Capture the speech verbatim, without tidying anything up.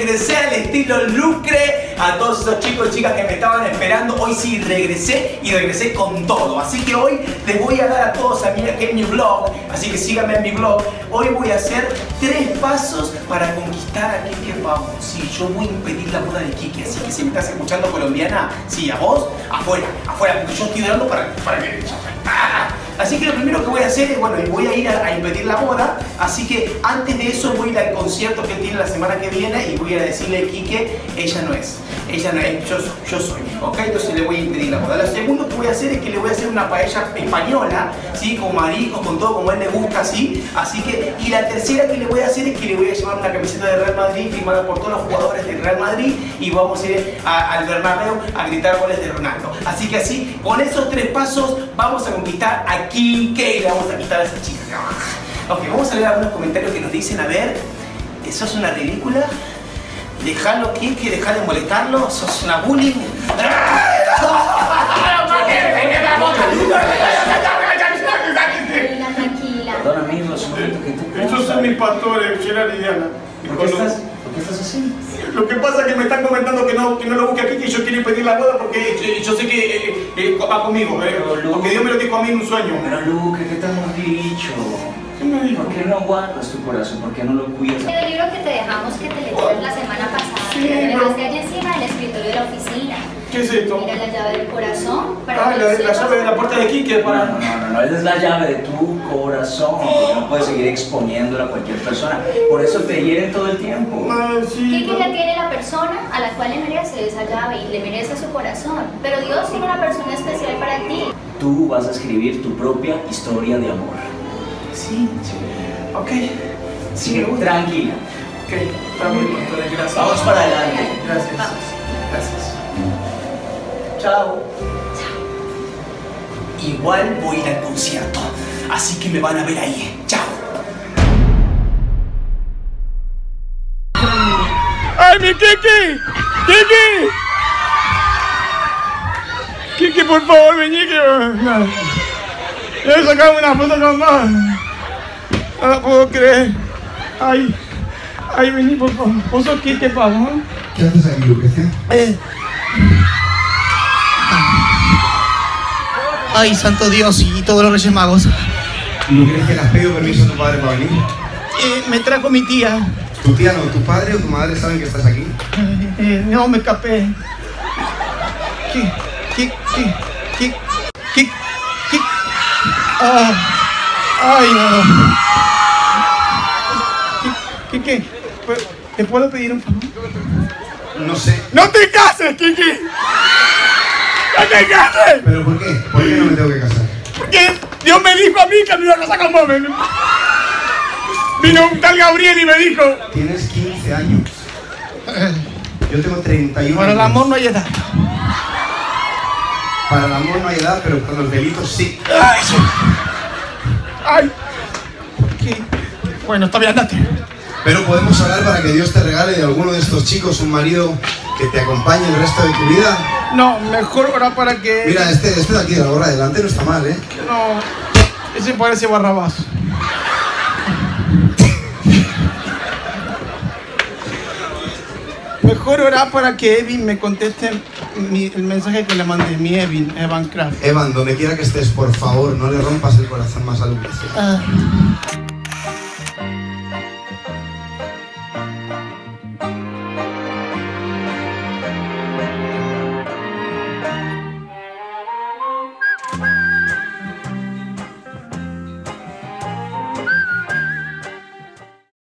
regresé al estilo Lucre. A todos esos chicos y chicas que me estaban esperando, hoy sí regresé y regresé con todo. Así que hoy les voy a dar a todos a mí aquí en mi vlog, así que síganme en mi vlog. Hoy voy a hacer tres pasos para conquistar a Kike Pavón. Sí, yo voy a impedir la boda de Kike, así que si me estás escuchando colombiana, sí, a vos, afuera, afuera, porque yo estoy dando para, para que... ¡Ah! Así que lo primero que voy a hacer es, bueno, voy a ir a, a impedir la boda. Así que antes de eso voy a ir al concierto que tiene la semana que viene y voy a decirle a Kike, ella no es, ella no es, yo, yo soy, ¿ok? Entonces le voy a impedir la boda. Lo segundo que voy a hacer es que le voy a hacer una paella española, ¿sí? Con mariscos, con todo como a él le gusta, ¿sí? Así que, y la tercera que le voy a hacer es que le voy a llevar una camiseta de Real Madrid firmada por todos los jugadores del Real Madrid y vamos a ir a, al Bernabéu a gritar goles de Ronaldo. Así que así, con esos tres pasos vamos a conquistar a Kike y le vamos a quitar a esa chica. Ok, vamos a leer algunos comentarios que nos dicen, a ver, ¿sos una ridícula? Dejalo, Kike, dejá de molestarlo, sos una bullying. Tranquila. Perdón, amigos, un momento que tú... Estos son mis pastores, Gerard y Diana. ¿Por qué estás, ¿por qué estás así? Lo que pasa es que me están comentando que no, que no lo busque aquí, que yo quiero impedir la boda porque eh, yo sé que eh, eh, va conmigo, eh, porque Dios me lo dijo a mí en un sueño. Pero Luke, ¿qué te hemos dicho? ¿Qué me dijo? ¿Por qué no guardas tu corazón? ¿Por qué no lo cuidas? El libro que te dejamos que te leyeras la semana pasada, Sí, que lo pero- dejaste allí encima del escritorio de la oficina. ¿Qué es esto? Mira la llave del corazón. Para Ah, que la, lo la sepas. llave de la puerta de Kike No, para... no, no, no, esa es la llave de tu corazón. No puedes seguir exponiéndola a cualquier persona. Por eso te hieren todo el tiempo. Ah, sí, Kike pero- ya tiene la persona a la cual le merece esa llave y le merece su corazón. Pero Dios tiene una persona especial para ti. Tú vas a escribir tu propia historia de amor. Sí, sí. Ok. Así Sí, que me gusta. tranquila. Ok, está muy bien, pastores, gracias. Vamos para adelante. Gracias. Vamos. Gracias. Chao. Igual voy a ir al concierto, así que me van a ver ahí. Chao. ¡Ay, mi Kike! ¡Kike! Kike, por favor, vení que... Quiero sacarme una foto con vos. No la puedo creer. Ay, ay, vení, por favor. ¿Vos sos Kike Pavón? ¿Qué haces aquí, Luque? Eh. Ay, santo Dios y todos los Reyes Magos. ¿No crees que le has pedido permiso a tu padre para venir? Eh, me trajo mi tía. ¿Tu tía no, tu padre o tu madre saben que estás aquí? Eh, eh, no, me escapé. ¿Qué? ¿Qué? ¿Qué? ¿Qué? ¿Qué? ¿Qué? Ah, ay, no. ¿Qué? ¿Qué? ¿Qué? ¿Te puedo pedir un favor? No sé. ¡No te cases, Kike! ¡No te cases! ¿Pero por qué? ¿Por qué no me tengo que casar? Porque Dios me dijo a mí que me iba a casar con vos. Vino un tal Gabriel y me dijo... Tienes quince años. Yo tengo treinta y uno Para el años. amor no hay edad. Para el amor no hay edad, pero para los delitos sí. Ay, ¡Ay! ¿qué? Bueno, está bien, andate. Pero podemos hablar para que Dios te regale de alguno de estos chicos un marido que te acompañe el resto de tu vida. No, mejor ahora para que... Mira, este, este de aquí de la gorra de delante no está mal, ¿eh? No, ese parece Barrabás. Mejor orar para que Evin me conteste mi- el mensaje que le mandé, mi Evin, Evan Craft. Evan, donde quiera que estés, por favor, no le rompas el corazón más a Lucas. Ah.